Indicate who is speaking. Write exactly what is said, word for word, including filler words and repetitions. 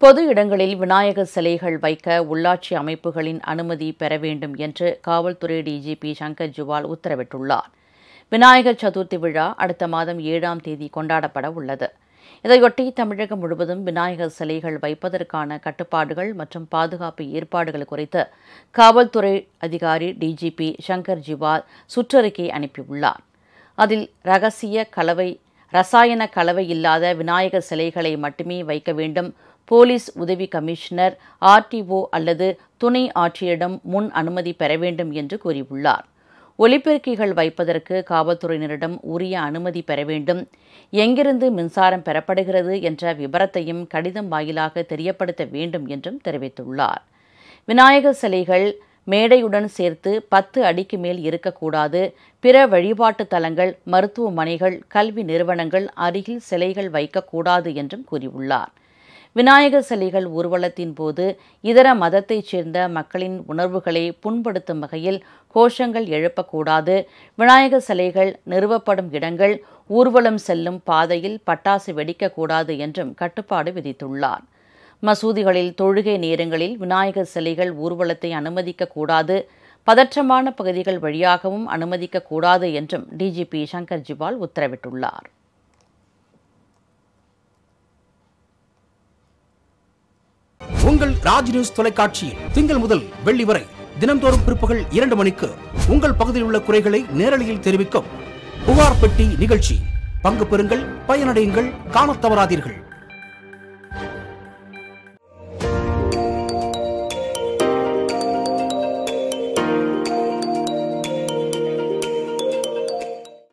Speaker 1: பொது இடங்களில் விநாயகர் சிலைகள் வைக்க உள்ளாட்சி அமைப்புகளின் அனுமதி பெற வேண்டும் என்று காவல்துறை டிஜிபி சங்கர் ஜிவால் உத்தரவிட்டுள்ளார். விநாயகர் சதுர்த்தி விழா அடுத்த மாதம் ஏழாம் தேதி கொண்டாடப்பட உள்ளது. இதையொட்டி தமிழகம் முழுவதும் விநாயகர் சிலைகள் வைப்பதற்கான கட்டுப்பாடுகள் மற்றும் பாதுகாப்பு ஏற்பாடுகள் குறித்து காவல்துறை அதிகாரி டிஜிபி சங்கர் ஜிவால் சுற்றறிக்கை அனுப்பியுள்ளார். அதில் ரகசிய கலவை ரசாயன கலவை இல்லாத விநாயகர் சிலைகளை மட்டுமே வைக்க வேண்டும், போலீஸ் உதவி கமிஷனர், ஆர்டிஓ அல்லது துணை ஆட்சியரிடம் முன் அனுமதி பெற வேண்டும் என்று கூறியுள்ளார். ஒலிபெருக்கிகள் வைப்பதற்கு காவல்துறையினரிடம் உரிய அனுமதி பெற வேண்டும், எங்கிருந்து மின்சாரம் பெறப்படுகிறது என்ற விபரத்தையும் கடிதம் வாயிலாக தெரியப்படுத்த வேண்டும் என்றும் தெரிவித்துள்ளார். விநாயகர் சிலைகள் மேடையுடன் சேர்த்து பத்து அடிக்கு மேல் இருக்கக்கூடாது. பிற வழிபாட்டு தலங்கள், மருத்துவமனைகள், கல்வி நிறுவனங்கள் அருகில் சிலைகள் வைக்கக்கூடாது என்றும் கூறியுள்ளார். விநாயகர் சிலைகள் ஊர்வலத்தின் போது இதர மதத்தைச் சேர்ந்த மக்களின் உணர்வுகளை புண்படுத்தும் வகையில் கோஷங்கள் எழுப்பக்கூடாது. விநாயகர் சிலைகள் நிறுவப்படும் இடங்கள், ஊர்வலம் செல்லும் பாதையில் பட்டாசு வெடிக்கக்கூடாது என்றும் கட்டுப்பாடு விதித்துள்ளார். மசூதிகளில் தொழுகை நேரங்களில் விநாயகர் சிலைகள் ஊர்வலத்தை அனுமதிக்கக்கூடாது. பதற்றமான பகுதிகள் வழியாகவும் அனுமதிக்கக்கூடாது என்றும் டிஜிபி சங்கர் ஜிவால் உத்தரவிட்டுள்ளார்.
Speaker 2: உங்கள் ராஜ் நியூஸ் தொலைக்காட்சியில் திங்கள் முதல் வெள்ளி வரை தினந்தோறும் பிற்பகல் இரண்டு மணிக்கு உங்கள் பகுதியில் உள்ள குறைகளை நேரலையில் தெரிவிக்கும் புகார் பெட்டி நிகழ்ச்சி. பங்கு பெறுங்கள், பயனடையுங்கள், காணத் தவறாதீர்கள்.